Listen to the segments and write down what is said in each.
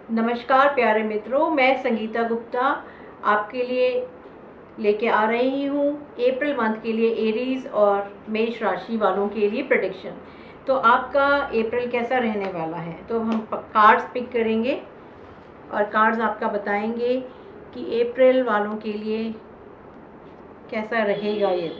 नमस्कार प्यारे मित्रों, मैं संगीता गुप्ता आपके लिए लेके आ रही हूँ अप्रैल मंथ के लिए एरीज और मेष राशि वालों के लिए प्रेडिक्शन। तो आपका अप्रैल कैसा रहने वाला है, तो हम कार्ड्स पिक करेंगे और कार्ड्स आपका बताएंगे कि अप्रैल वालों के लिए कैसा रहेगा ये।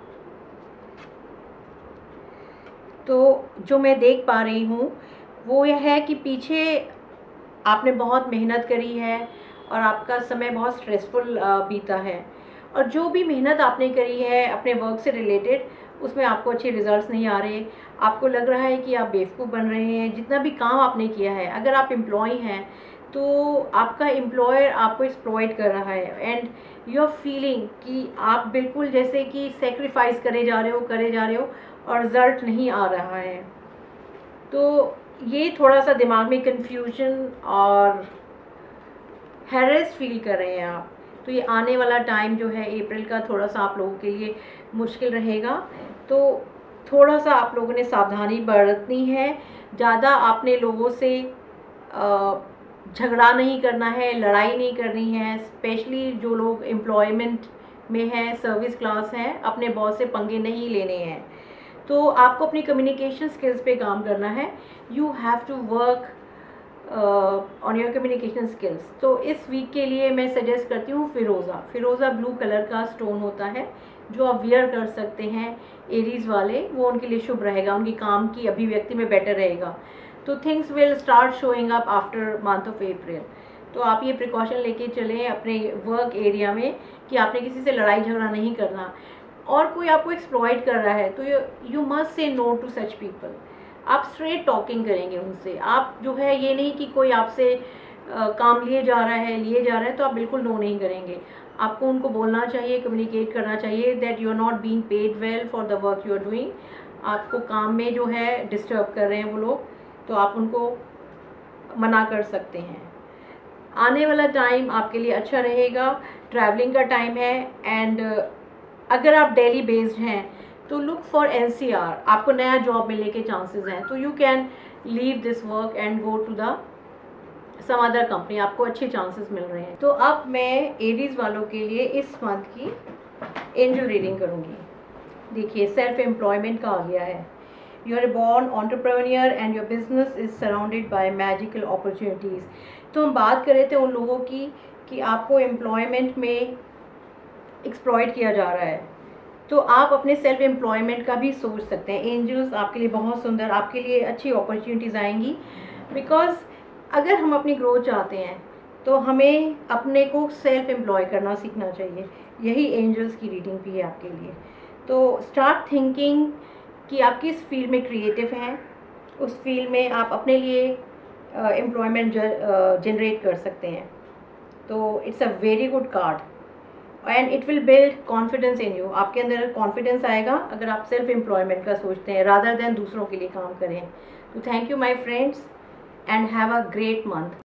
तो जो मैं देख पा रही हूँ वो यह है कि पीछे आपने बहुत मेहनत करी है और आपका समय बहुत स्ट्रेसफुल बीता है, और जो भी मेहनत आपने करी है अपने वर्क से रिलेटेड उसमें आपको अच्छे रिजल्ट्स नहीं आ रहे। आपको लग रहा है कि आप बेवकूफ़ बन रहे हैं। जितना भी काम आपने किया है, अगर आप एम्प्लॉय हैं तो आपका एम्प्लॉयर आपको एक्सप्लॉइट कर रहा है एंड यू आर फीलिंग कि आप बिल्कुल जैसे कि सेक्रीफाइस करे जा रहे हो और रिजल्ट नहीं आ रहा है। तो ये थोड़ा सा दिमाग में कंफ्यूजन और हैरेस फील कर रहे हैं आप। तो ये आने वाला टाइम जो है अप्रैल का थोड़ा सा आप लोगों के लिए मुश्किल रहेगा। तो थोड़ा सा आप लोगों ने सावधानी बरतनी है। ज़्यादा आपने लोगों से झगड़ा नहीं करना है, लड़ाई नहीं करनी है। स्पेशली जो लोग एम्प्लॉयमेंट में हैं, सर्विस क्लास हैं, अपने बॉस से पंगे नहीं लेने हैं। तो आपको अपनी कम्युनिकेशन स्किल्स पे काम करना है। You have to work on your communication skills. तो इस वीक के लिए मैं सजेस्ट करती हूँ फिरोज़ा ब्लू कलर का स्टोन होता है जो आप वियर कर सकते हैं एरीज वाले, वो उनके लिए शुभ रहेगा, उनकी काम की अभिव्यक्ति में बेटर रहेगा। तो things will start showing up after month of April. तो आप ये प्रिकॉशन लेके चलें अपने वर्क एरिया में कि आपने किसी से लड़ाई झगड़ा नहीं करना। और कोई आपको एक्सप्लॉइट कर रहा है तो you must say no to such people. आप स्ट्रेट टॉकिंग करेंगे उनसे। आप जो है ये नहीं कि कोई आपसे काम लिए जा रहा है तो आप बिल्कुल नो नहीं करेंगे। आपको उनको बोलना चाहिए, कम्युनिकेट करना चाहिए that you are not being paid well for the work you are doing. आपको काम में जो है डिस्टर्ब कर रहे हैं वो लोग, तो आप उनको मना कर सकते हैं। आने वाला टाइम आपके लिए अच्छा रहेगा, ट्रैवलिंग का टाइम है। एंड अगर आप दिल्ली बेस्ड हैं तो लुक फॉर एनसीआर, आपको नया जॉब मिलने के चांसेस हैं। तो you can leave this work and go to the some other company, आपको अच्छे चांसेस मिल रहे हैं। तो अब मैं एरीज वालों के लिए इस मंथ की एंजल रीडिंग करूंगी। देखिए, सेल्फ एम्प्लॉयमेंट का आ गया है। You are born entrepreneur and your business is surrounded by magical opportunities. तो हम बात कर रहे थे उन लोगों की कि आपको एम्प्लॉयमेंट में एक्सप्लॉइट किया जा रहा है, तो आप अपने सेल्फ एम्प्लॉयमेंट का भी सोच सकते हैं। एंजल्स आपके लिए बहुत सुंदर, आपके लिए अच्छी अपॉर्चुनिटीज़ आएंगी। बिकॉज अगर हम अपनी ग्रोथ चाहते हैं तो हमें अपने को सेल्फ एम्प्लॉय करना सीखना चाहिए। यही एंजल्स की रीडिंग भी है आपके लिए। तो स्टार्ट थिंकिंग कि आप किस फील्ड में क्रिएटिव हैं, उस फील्ड में आप अपने लिए एम्प्लॉयमेंट जनरेट कर सकते हैं। तो it's a very good card and it will build confidence in you. आपके अंदर कॉन्फिडेंस आएगा अगर आप सेल्फ एम्प्लॉयमेंट का सोचते हैं रादर देन दूसरों के लिए काम करें। तो thank you my friends and have a great month.